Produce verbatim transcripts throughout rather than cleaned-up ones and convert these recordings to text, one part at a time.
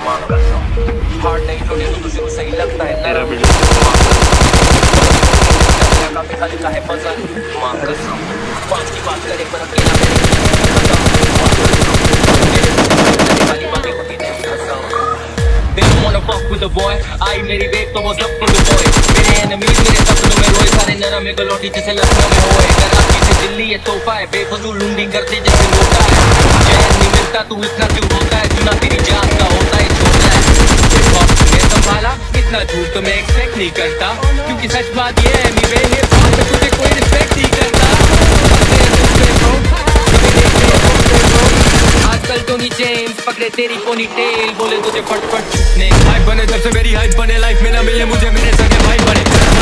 मां कसम हार्ड नहीं छोड़े तो तुझे को सही लगता है नरम काफी खाली का है पसंद मां कसम पांच की बात करे पर अकेला वाली बातें होती नहीं कसम They don't wanna fuck with the boy आई मेरी बेब तो was up for the boy मेरे enemies मेरे सपनों में रोए सारे नरम में गलोटी जैसे लखनऊ में होए कराची से दिल्ली ये तोहफा है बेफजूल लूंडी करते जैसे लोटा है चैन नहीं मिलता तू इतना क्यों होता है चुना तेरी जान का होता है छोटा है मैं संभाला इतना झूठ तो मैं एक्सपेक्ट नहीं करता क्योंकि सच बात ये है मेरे हिप हॉप में तुझे कोई रिस्पेक्ट नहीं करता आजकल टोनी जेम्स पकड़े तेरी पोनी टेल बोले तुझे फट फट छूटने हाइप बने जब से मेरी हाइप बने लाइफ में ना मिले मुझे मेरे सगे भाई बने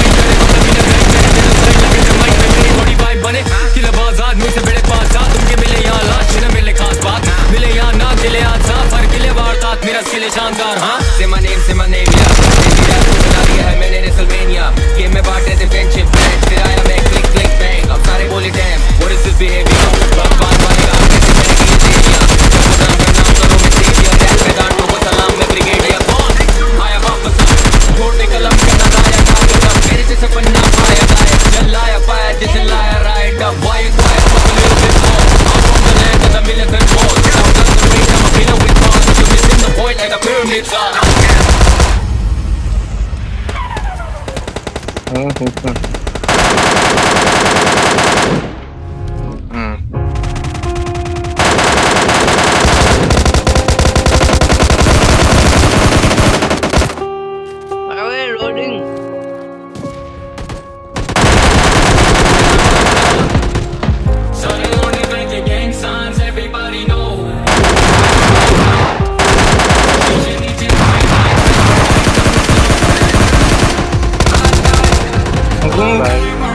थोड़ी वाइब बने किला बाजार मुझसे बड़े पास जा तुमके मिले यहाँ लाश न मिले खास बात मिले यहाँ ना दिले आज साफ हर किले वारदात मेरा स्किल शानदार हाँ से my name से my name या तेरा तू बना दिया है मैंने रेसलमेनिया गेम में बांट रहे थे फ्रेंडशिप फ्रेंड फिर आया मैं क्लिक क्लिक बैंग अब सारे बोले damn what is this behaviour भगवान बनेगा कैसे मैंने किए तेरिया नाम का नाम करो मैं सेवियर रैप मैदान को सलाम मैं ब्रिगेडियर बॉस आया वापस छोड़ने कलम करना लाया कागज मेरे जैसे बनना पाया गायक चल लाया पाया जैसे लाया राइट अब why you quiet fuck a little bit more I'm from the land of the militant balls I'm just the great I'm a killer with bars you're missing the point like a pyramid song Oh, okay. Hmm. Are loading? So they only think your gang signs everybody know Bye.